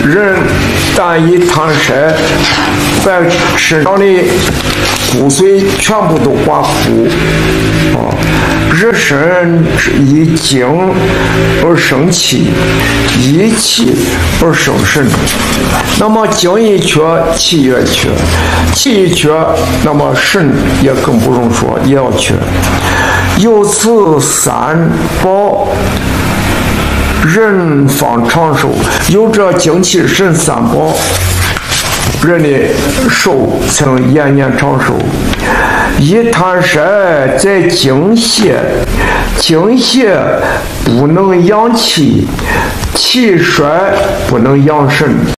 人但一贪食，把身上的骨髓全部都刮枯。人身一精而生气，一气而生神。那么精一缺，气也缺；气一缺，那么神也更不用说，也要缺。由此三宝，人方长寿。有这精气神三宝，人的寿才能延年长寿。一贪食在精泄，精泄不能养气，气衰不能养神。